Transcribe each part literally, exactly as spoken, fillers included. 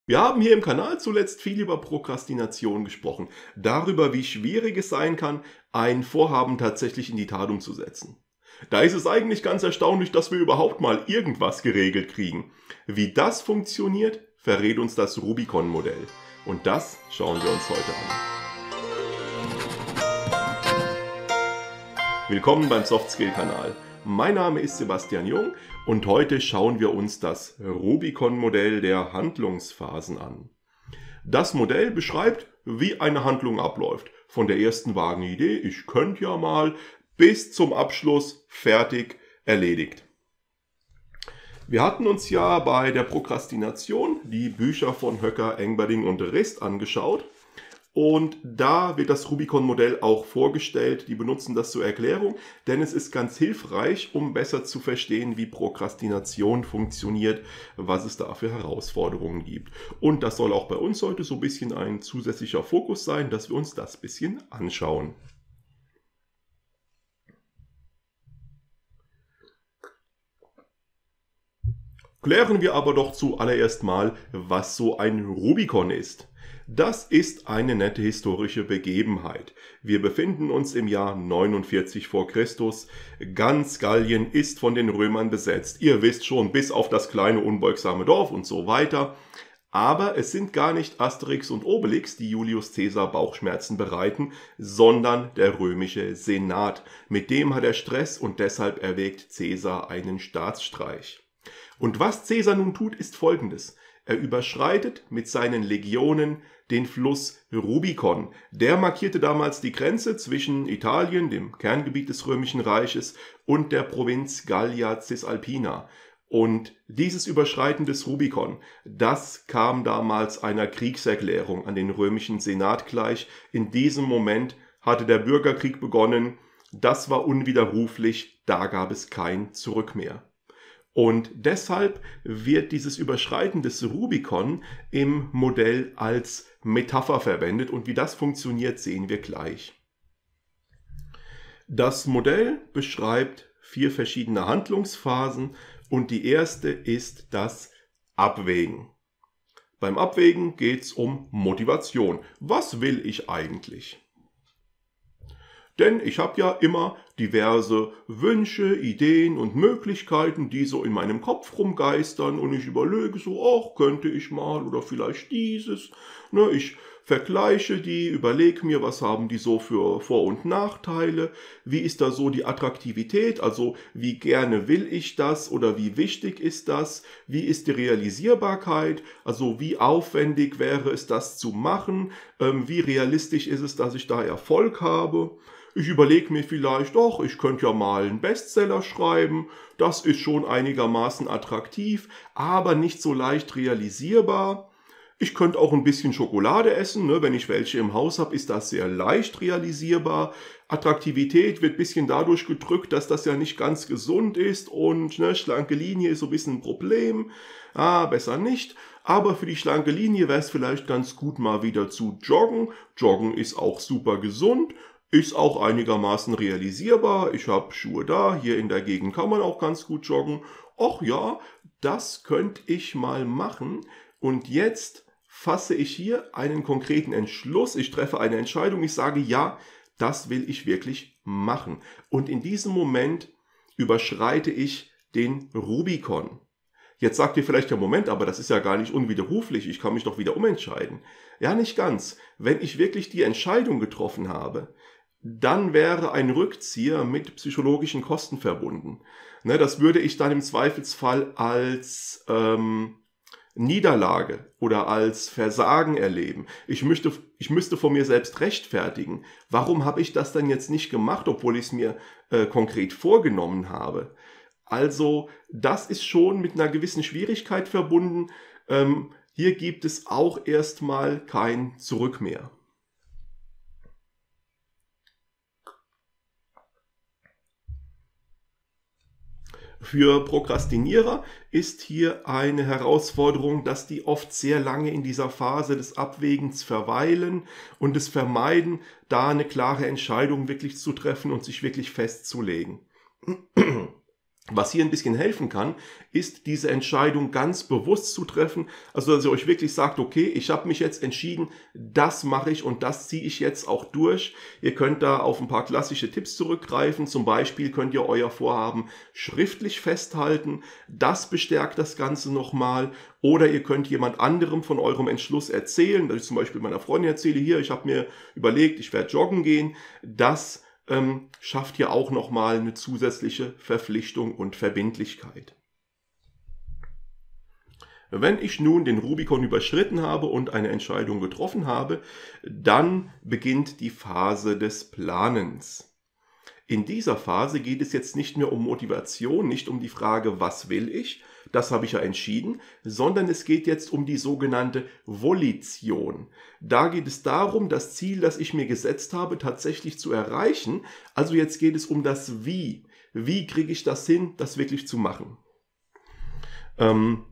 Wir haben hier im Kanal zuletzt viel über Prokrastination gesprochen, darüber, wie schwierig es sein kann, ein Vorhaben tatsächlich in die Tat umzusetzen. Da ist es eigentlich ganz erstaunlich, dass wir überhaupt mal irgendwas geregelt kriegen. Wie das funktioniert, verrät uns das Rubicon-Modell. Und das schauen wir uns heute an. Willkommen beim Softskill-Kanal. Mein Name ist Sebastian Jung und heute schauen wir uns das Rubicon-Modell der Handlungsphasen an. Das Modell beschreibt, wie eine Handlung abläuft. Von der ersten vagen Idee, ich könnte ja mal, bis zum Abschluss, fertig, erledigt. Wir hatten uns ja bei der Prokrastination die Bücher von Höcker, Engberding und Rist angeschaut. Und da wird das Rubicon-Modell auch vorgestellt. Die benutzen das zur Erklärung, denn es ist ganz hilfreich, um besser zu verstehen, wie Prokrastination funktioniert, was es da für Herausforderungen gibt. Und das soll auch bei uns heute so ein bisschen ein zusätzlicher Fokus sein, dass wir uns das ein bisschen anschauen. Klären wir aber doch zuallererst mal, was so ein Rubicon ist. Das ist eine nette historische Begebenheit. Wir befinden uns im Jahr neunundvierzig vor Christus. Ganz Gallien ist von den Römern besetzt. Ihr wisst schon, bis auf das kleine unbeugsame Dorf und so weiter. Aber es sind gar nicht Asterix und Obelix, die Julius Caesar Bauchschmerzen bereiten, sondern der römische Senat. Mit dem hat er Stress und deshalb erwägt Caesar einen Staatsstreich. Und was Caesar nun tut, ist Folgendes. Er überschreitet mit seinen Legionen den Fluss Rubicon. Der markierte damals die Grenze zwischen Italien, dem Kerngebiet des Römischen Reiches, und der Provinz Gallia Cisalpina. Und dieses Überschreiten des Rubicon, das kam damals einer Kriegserklärung an den römischen Senat gleich. In diesem Moment hatte der Bürgerkrieg begonnen. Das war unwiderruflich, da gab es kein Zurück mehr. Und deshalb wird dieses Überschreiten des Rubicon im Modell als Metapher verwendet und wie das funktioniert, sehen wir gleich. Das Modell beschreibt vier verschiedene Handlungsphasen und die erste ist das Abwägen. Beim Abwägen geht es um Motivation. Was will ich eigentlich? Denn ich habe ja immer diverse Wünsche, Ideen und Möglichkeiten, die so in meinem Kopf rumgeistern und ich überlege so, ach, könnte ich mal oder vielleicht dieses. Ne, ich vergleiche die, überlege mir, was haben die so für Vor- und Nachteile, wie ist da so die Attraktivität, also wie gerne will ich das oder wie wichtig ist das, wie ist die Realisierbarkeit, also wie aufwendig wäre es das zu machen, ähm, wie realistisch ist es, dass ich da Erfolg habe. Ich überlege mir vielleicht, doch, ich könnte ja mal einen Bestseller schreiben, das ist schon einigermaßen attraktiv, aber nicht so leicht realisierbar. Ich könnte auch ein bisschen Schokolade essen, ne? Wenn ich welche im Haus habe, ist das sehr leicht realisierbar. Attraktivität wird ein bisschen dadurch gedrückt, dass das ja nicht ganz gesund ist und ne, schlanke Linie ist so ein bisschen ein Problem. Ah, besser nicht. Aber für die schlanke Linie wäre es vielleicht ganz gut, mal wieder zu joggen. Joggen ist auch super gesund. Ist auch einigermaßen realisierbar. Ich habe Schuhe da. Hier in der Gegend kann man auch ganz gut joggen. Ach ja, das könnte ich mal machen. Und jetzt fasse ich hier einen konkreten Entschluss. Ich treffe eine Entscheidung. Ich sage, ja, das will ich wirklich machen. Und in diesem Moment überschreite ich den Rubicon. Jetzt sagt ihr vielleicht, ja Moment, aber das ist ja gar nicht unwiderruflich. Ich kann mich doch wieder umentscheiden. Ja, nicht ganz. Wenn ich wirklich die Entscheidung getroffen habe, dann wäre ein Rückzieher mit psychologischen Kosten verbunden. Ne, das würde ich dann im Zweifelsfall als ähm, Niederlage oder als Versagen erleben. Ich, möchte, ich müsste vor mir selbst rechtfertigen. Warum habe ich das dann jetzt nicht gemacht, obwohl ich es mir äh, konkret vorgenommen habe? Also das ist schon mit einer gewissen Schwierigkeit verbunden. Ähm, hier gibt es auch erstmal kein Zurück mehr. Für Prokrastinierer ist hier eine Herausforderung, dass die oft sehr lange in dieser Phase des Abwägens verweilen und es vermeiden, da eine klare Entscheidung wirklich zu treffen und sich wirklich festzulegen. Was hier ein bisschen helfen kann, ist diese Entscheidung ganz bewusst zu treffen. Also dass ihr euch wirklich sagt, okay, ich habe mich jetzt entschieden, das mache ich und das ziehe ich jetzt auch durch. Ihr könnt da auf ein paar klassische Tipps zurückgreifen. Zum Beispiel könnt ihr euer Vorhaben schriftlich festhalten. Das bestärkt das Ganze nochmal. Oder ihr könnt jemand anderem von eurem Entschluss erzählen. Dass ich zum Beispiel meiner Freundin erzähle, hier, ich habe mir überlegt, ich werde joggen gehen. Das Ähm, schafft ja auch nochmal eine zusätzliche Verpflichtung und Verbindlichkeit. Wenn ich nun den Rubikon überschritten habe und eine Entscheidung getroffen habe, dann beginnt die Phase des Planens. In dieser Phase geht es jetzt nicht mehr um Motivation, nicht um die Frage, was will ich, das habe ich ja entschieden, sondern es geht jetzt um die sogenannte Volition. Da geht es darum, das Ziel, das ich mir gesetzt habe, tatsächlich zu erreichen. Also jetzt geht es um das Wie. Wie kriege ich das hin, das wirklich zu machen? Ähm,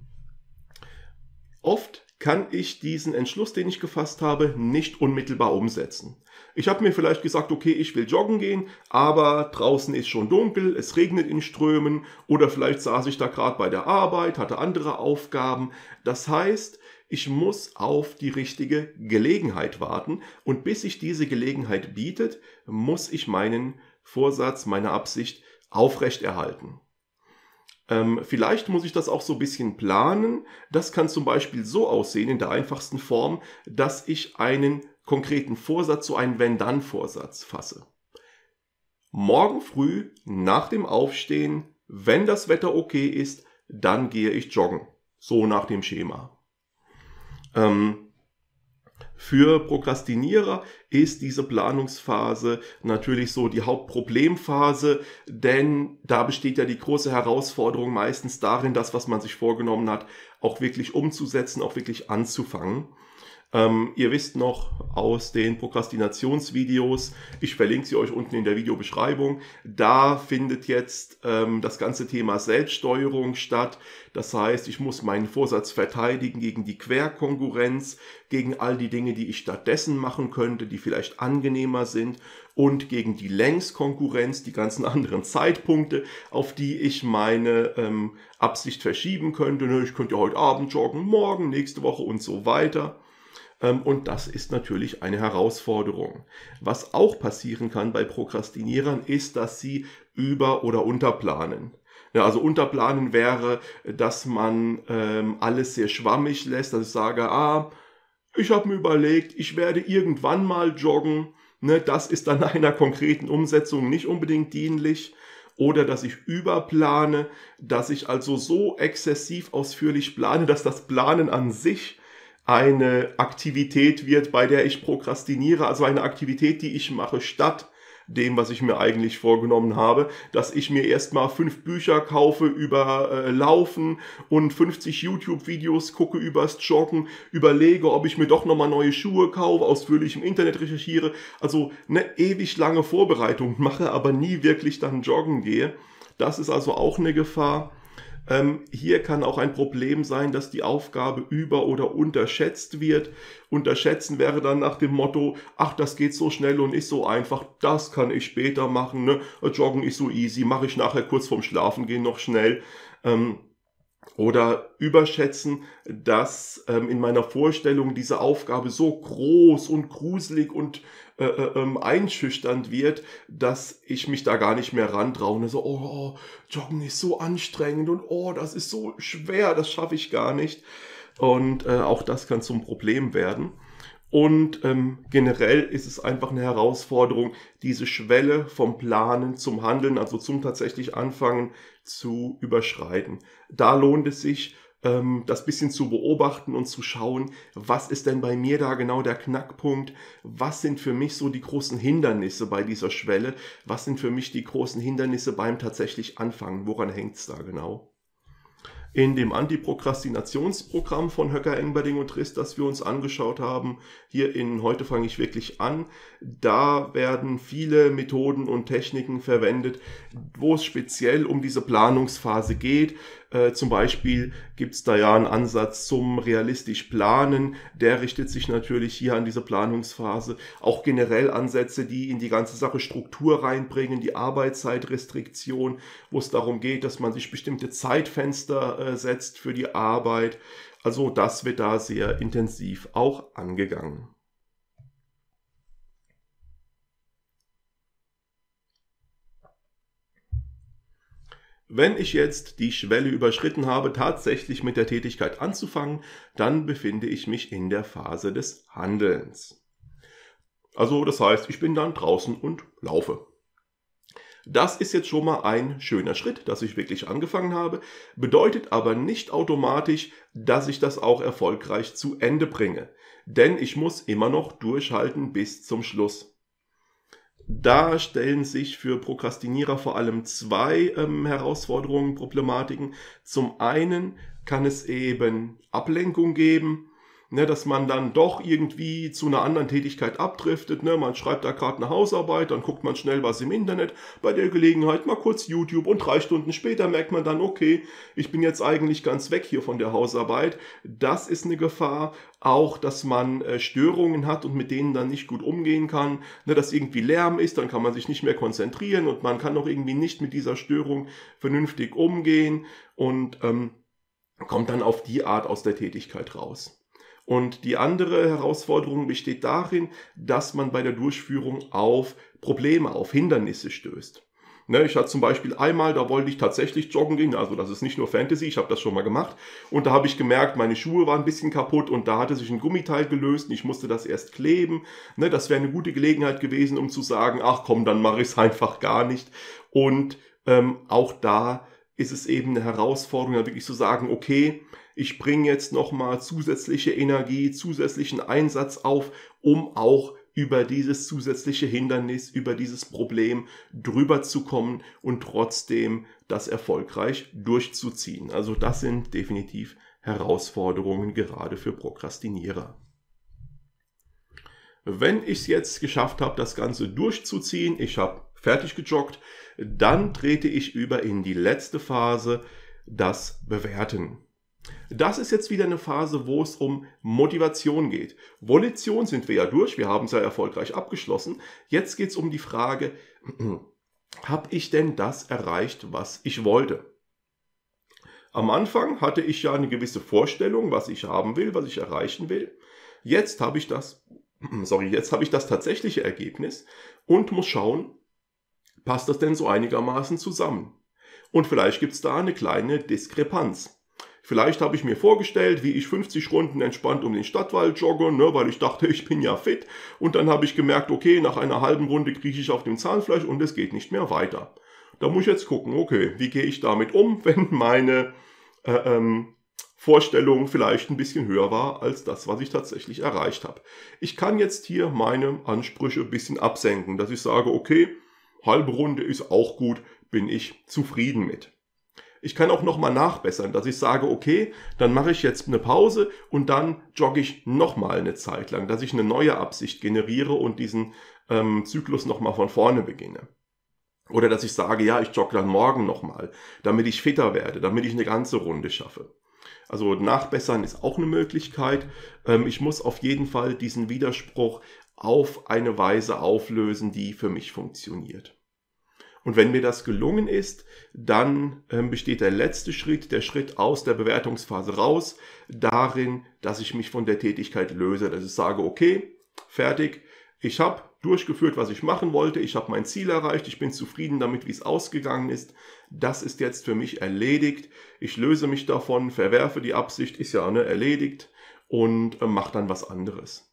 oft kann ich diesen Entschluss, den ich gefasst habe, nicht unmittelbar umsetzen. Ich habe mir vielleicht gesagt, okay, ich will joggen gehen, aber draußen ist schon dunkel, es regnet in Strömen oder vielleicht saß ich da gerade bei der Arbeit, hatte andere Aufgaben. Das heißt, ich muss auf die richtige Gelegenheit warten und bis sich diese Gelegenheit bietet, muss ich meinen Vorsatz, meine Absicht aufrechterhalten. Ähm, vielleicht muss ich das auch so ein bisschen planen. Das kann zum Beispiel so aussehen in der einfachsten Form, dass ich einen konkreten Vorsatz, so einen Wenn-Dann-Vorsatz fasse. Morgen früh nach dem Aufstehen, wenn das Wetter okay ist, dann gehe ich joggen. So nach dem Schema. Ähm, Für Prokrastinierer ist diese Planungsphase natürlich so die Hauptproblemphase, denn da besteht ja die große Herausforderung meistens darin, das, was man sich vorgenommen hat, auch wirklich umzusetzen, auch wirklich anzufangen. Ähm, ihr wisst noch aus den Prokrastinationsvideos, ich verlinke sie euch unten in der Videobeschreibung, da findet jetzt ähm, das ganze Thema Selbststeuerung statt. Das heißt, ich muss meinen Vorsatz verteidigen gegen die Querkonkurrenz, gegen all die Dinge, die ich stattdessen machen könnte, die vielleicht angenehmer sind und gegen die Längskonkurrenz, die ganzen anderen Zeitpunkte, auf die ich meine ähm, Absicht verschieben könnte. Ich könnte ja heute Abend joggen, morgen, nächste Woche und so weiter. Und das ist natürlich eine Herausforderung. Was auch passieren kann bei Prokrastinierern ist, dass sie über- oder unterplanen. Ja, also unterplanen wäre, dass man ähm, alles sehr schwammig lässt, dass ich sage, ah, ich habe mir überlegt, ich werde irgendwann mal joggen. Ne, das ist dann einer konkreten Umsetzung nicht unbedingt dienlich. Oder dass ich überplane, dass ich also so exzessiv ausführlich plane, dass das Planen an sich eine Aktivität wird, bei der ich prokrastiniere, also eine Aktivität, die ich mache, statt dem, was ich mir eigentlich vorgenommen habe, dass ich mir erstmal fünf Bücher kaufe über äh, Laufen und fünfzig YouTube-Videos gucke übers Joggen, überlege, ob ich mir doch nochmal neue Schuhe kaufe, ausführlich im Internet recherchiere, also eine ewig lange Vorbereitung mache, aber nie wirklich dann joggen gehe. Das ist also auch eine Gefahr. Ähm, hier kann auch ein Problem sein, dass die Aufgabe über- oder unterschätzt wird. Unterschätzen wäre dann nach dem Motto, ach, das geht so schnell und ist so einfach, das kann ich später machen, ne? Joggen ist so easy, mache ich nachher kurz vorm Schlafengehen noch schnell. Ähm, Oder überschätzen, dass ähm, in meiner Vorstellung diese Aufgabe so groß und gruselig und äh, äh, einschüchternd wird, dass ich mich da gar nicht mehr rantraue. So, oh, oh, Joggen ist so anstrengend und oh, das ist so schwer, das schaffe ich gar nicht. Und äh, auch das kann zum Problem werden. Und ähm, generell ist es einfach eine Herausforderung, diese Schwelle vom Planen zum Handeln, also zum tatsächlich Anfangen zu überschreiten. Da lohnt es sich, ähm, das bisschen zu beobachten und zu schauen, was ist denn bei mir da genau der Knackpunkt, was sind für mich so die großen Hindernisse bei dieser Schwelle, was sind für mich die großen Hindernisse beim tatsächlich Anfangen, woran hängt es da genau? In dem Antiprokrastinationsprogramm von Höcker, Engberding und Trist, das wir uns angeschaut haben, hier in Heute fange ich wirklich an, da werden viele Methoden und Techniken verwendet, wo es speziell um diese Planungsphase geht. Äh, zum Beispiel gibt es da ja einen Ansatz zum realistisch Planen. Der richtet sich natürlich hier an diese Planungsphase. Auch generell Ansätze, die in die ganze Sache Struktur reinbringen, die Arbeitszeitrestriktion, wo es darum geht, dass man sich bestimmte Zeitfenster äh, setzt für die Arbeit. Also das wird da sehr intensiv auch angegangen. Wenn ich jetzt die Schwelle überschritten habe, tatsächlich mit der Tätigkeit anzufangen, dann befinde ich mich in der Phase des Handelns. Also das heißt, ich bin dann draußen und laufe. Das ist jetzt schon mal ein schöner Schritt, dass ich wirklich angefangen habe, bedeutet aber nicht automatisch, dass ich das auch erfolgreich zu Ende bringe. Denn ich muss immer noch durchhalten bis zum Schluss. Da stellen sich für Prokrastinierer vor allem zwei ähm, Herausforderungen, Problematiken. Zum einen kann es eben Ablenkung geben, ne, dass man dann doch irgendwie zu einer anderen Tätigkeit abdriftet. Ne? Man schreibt da gerade eine Hausarbeit, dann guckt man schnell was im Internet, bei der Gelegenheit mal kurz YouTube und drei Stunden später merkt man dann, okay, ich bin jetzt eigentlich ganz weg hier von der Hausarbeit. Das ist eine Gefahr. Auch, dass man äh, Störungen hat und mit denen dann nicht gut umgehen kann, ne, dass irgendwie Lärm ist, dann kann man sich nicht mehr konzentrieren und man kann auch irgendwie nicht mit dieser Störung vernünftig umgehen und ähm, kommt dann auf die Art aus der Tätigkeit raus. Und die andere Herausforderung besteht darin, dass man bei der Durchführung auf Probleme, auf Hindernisse stößt. Ne, ich hatte zum Beispiel einmal, da wollte ich tatsächlich joggen gehen, also das ist nicht nur Fantasy, ich habe das schon mal gemacht. Und da habe ich gemerkt, meine Schuhe waren ein bisschen kaputt und da hatte sich ein Gummiteil gelöst und ich musste das erst kleben. Ne, das wäre eine gute Gelegenheit gewesen, um zu sagen, ach komm, dann mache ich es einfach gar nicht. Und ähm, auch da ist es eben eine Herausforderung, da wirklich zu sagen, okay, ich bringe jetzt nochmal zusätzliche Energie, zusätzlichen Einsatz auf, um auch über dieses zusätzliche Hindernis, über dieses Problem drüber zu kommen und trotzdem das erfolgreich durchzuziehen. Also das sind definitiv Herausforderungen gerade für Prokrastinierer. Wenn ich es jetzt geschafft habe, das Ganze durchzuziehen, ich habe fertig gejoggt, dann trete ich über in die letzte Phase, das Bewerten. Das ist jetzt wieder eine Phase, wo es um Motivation geht. Volition sind wir ja durch, wir haben es ja erfolgreich abgeschlossen. Jetzt geht es um die Frage, habe ich denn das erreicht, was ich wollte? Am Anfang hatte ich ja eine gewisse Vorstellung, was ich haben will, was ich erreichen will. Jetzt habe ich das, sorry, jetzt habe ich das tatsächliche Ergebnis und muss schauen, passt das denn so einigermaßen zusammen? Und vielleicht gibt es da eine kleine Diskrepanz. Vielleicht habe ich mir vorgestellt, wie ich fünfzig Runden entspannt um den Stadtwald jogge, ne, weil ich dachte, ich bin ja fit. Und dann habe ich gemerkt, okay, nach einer halben Runde krieche ich auf dem Zahnfleisch und es geht nicht mehr weiter. Da muss ich jetzt gucken, okay, wie gehe ich damit um, wenn meine äh, ähm, Vorstellung vielleicht ein bisschen höher war als das, was ich tatsächlich erreicht habe. Ich kann jetzt hier meine Ansprüche ein bisschen absenken, dass ich sage, okay, halbe Runde ist auch gut, bin ich zufrieden mit. Ich kann auch nochmal nachbessern, dass ich sage, okay, dann mache ich jetzt eine Pause und dann jogge ich nochmal eine Zeit lang, dass ich eine neue Absicht generiere und diesen ähm, Zyklus nochmal von vorne beginne. Oder dass ich sage, ja, ich jogge dann morgen nochmal, damit ich fitter werde, damit ich eine ganze Runde schaffe. Also nachbessern ist auch eine Möglichkeit. Ähm, ich muss auf jeden Fall diesen Widerspruch auf eine Weise auflösen, die für mich funktioniert. Und wenn mir das gelungen ist, dann ähm, besteht der letzte Schritt, der Schritt aus der Bewertungsphase raus, darin, dass ich mich von der Tätigkeit löse, dass ich sage, okay, fertig, ich habe durchgeführt, was ich machen wollte, ich habe mein Ziel erreicht, ich bin zufrieden damit, wie es ausgegangen ist, das ist jetzt für mich erledigt, ich löse mich davon, verwerfe die Absicht, ist ja ne, erledigt und äh, mache dann was anderes.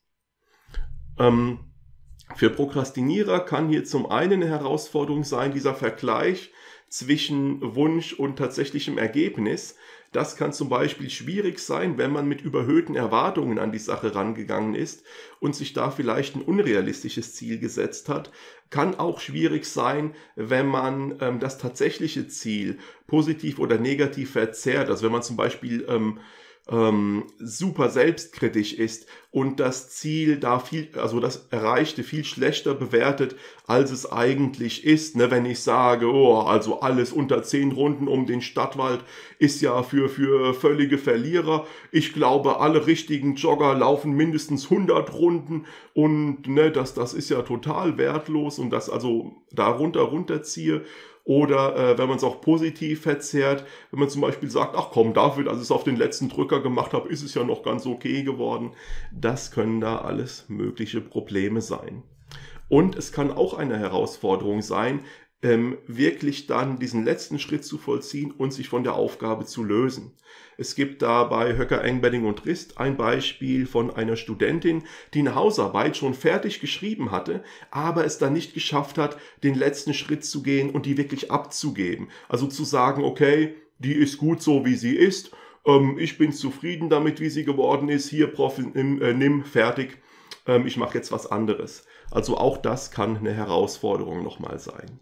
Ähm, Für Prokrastinierer kann hier zum einen eine Herausforderung sein, dieser Vergleich zwischen Wunsch und tatsächlichem Ergebnis. Das kann zum Beispiel schwierig sein, wenn man mit überhöhten Erwartungen an die Sache rangegangen ist und sich da vielleicht ein unrealistisches Ziel gesetzt hat. Kann auch schwierig sein, wenn man ähm, das tatsächliche Ziel positiv oder negativ verzerrt. Also wenn man zum Beispiel ähm, ähm, super selbstkritisch ist und das Ziel da viel, also das Erreichte viel schlechter bewertet, als es eigentlich ist. Ne? Wenn ich sage, oh, also alles unter zehn Runden um den Stadtwald ist ja für, für völlige Verlierer. Ich glaube, alle richtigen Jogger laufen mindestens hundert Runden und ne, das, das ist ja total wertlos und das also da runter runterziehe. Oder äh, wenn man es auch positiv verzerrt, wenn man zum Beispiel sagt, ach komm, dafür, dass ich es auf den letzten Drücker gemacht habe, ist es ja noch ganz okay geworden. Das können da alles mögliche Probleme sein. Und es kann auch eine Herausforderung sein, ähm, wirklich dann diesen letzten Schritt zu vollziehen und sich von der Aufgabe zu lösen. Es gibt da bei Höcker, Engbedding und Rist ein Beispiel von einer Studentin, die eine Hausarbeit schon fertig geschrieben hatte, aber es dann nicht geschafft hat, den letzten Schritt zu gehen und die wirklich abzugeben. Also zu sagen, okay, die ist gut so, wie sie ist, ähm, ich bin zufrieden damit, wie sie geworden ist, hier, Prof, nimm, äh, nimm fertig, ähm, ich mache jetzt was anderes. Also auch das kann eine Herausforderung nochmal sein.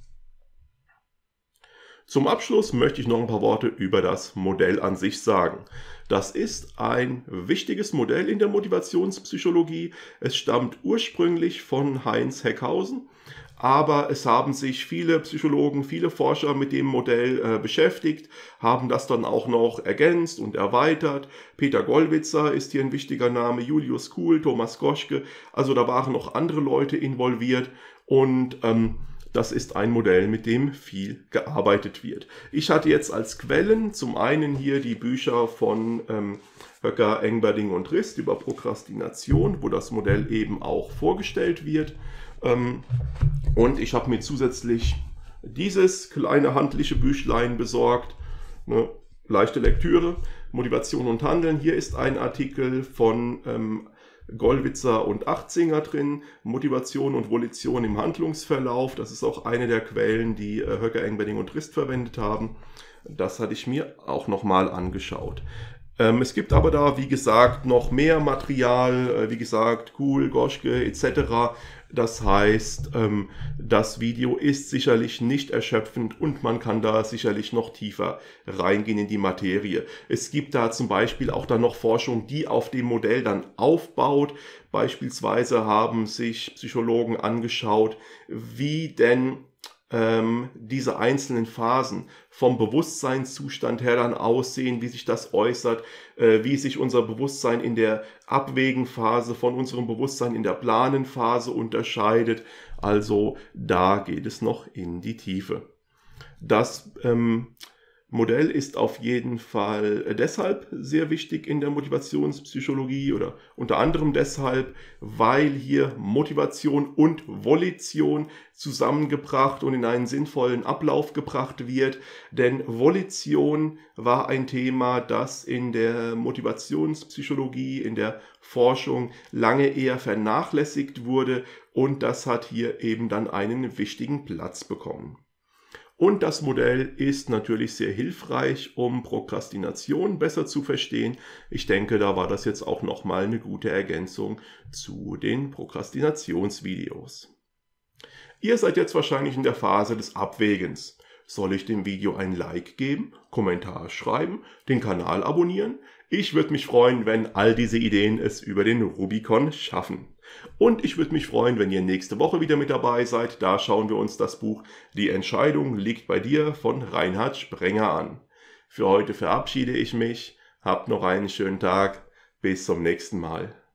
Zum Abschluss möchte ich noch ein paar Worte über das Modell an sich sagen. Das ist ein wichtiges Modell in der Motivationspsychologie. Es stammt ursprünglich von Heinz Heckhausen, aber es haben sich viele Psychologen, viele Forscher mit dem Modell äh, beschäftigt, haben das dann auch noch ergänzt und erweitert. Peter Gollwitzer ist hier ein wichtiger Name, Julius Kuhl, Thomas Goschke, also da waren noch andere Leute involviert und ähm, das ist ein Modell, mit dem viel gearbeitet wird. Ich hatte jetzt als Quellen zum einen hier die Bücher von ähm, Höcker, Engbedding und Rist über Prokrastination, wo das Modell eben auch vorgestellt wird. Ähm, und ich habe mir zusätzlich dieses kleine handliche Büchlein besorgt. Ne, leichte Lektüre, Motivation und Handeln. Hier ist ein Artikel von ähm, Gollwitzer und Achtzinger drin, Motivation und Volition im Handlungsverlauf. Das ist auch eine der Quellen, die äh, Höcker, Engbedding und Rist verwendet haben. Das hatte ich mir auch nochmal angeschaut. Ähm, es gibt aber da, wie gesagt, noch mehr Material, äh, wie gesagt, Kuhl, Goschke et cetera. Das heißt, ähm, das Video ist sicherlich nicht erschöpfend und man kann da sicherlich noch tiefer reingehen in die Materie. Es gibt da zum Beispiel auch dann noch Forschung, die auf dem Modell dann aufbaut. Beispielsweise haben sich Psychologen angeschaut, wie denn ähm, diese einzelnen Phasen vom Bewusstseinszustand her dann aussehen, wie sich das äußert, äh, wie sich unser Bewusstsein in der Abwägenphase von unserem Bewusstsein in der Planenphase unterscheidet. Also da geht es noch in die Tiefe. Das ähm, Modell ist auf jeden Fall deshalb sehr wichtig in der Motivationspsychologie oder unter anderem deshalb, weil hier Motivation und Volition zusammengebracht und in einen sinnvollen Ablauf gebracht wird. Denn Volition war ein Thema, das in der Motivationspsychologie, in der Forschung lange eher vernachlässigt wurde und das hat hier eben dann einen wichtigen Platz bekommen. Und das Modell ist natürlich sehr hilfreich, um Prokrastination besser zu verstehen. Ich denke, da war das jetzt auch nochmal eine gute Ergänzung zu den Prokrastinationsvideos. Ihr seid jetzt wahrscheinlich in der Phase des Abwägens. Soll ich dem Video ein Like geben, Kommentar schreiben, den Kanal abonnieren? Ich würde mich freuen, wenn all diese Ideen es über den Rubikon schaffen. Und ich würde mich freuen, wenn ihr nächste Woche wieder mit dabei seid. Da schauen wir uns das Buch Die Entscheidung liegt bei dir von Reinhard Sprenger an. Für heute verabschiede ich mich. Habt noch einen schönen Tag. Bis zum nächsten Mal.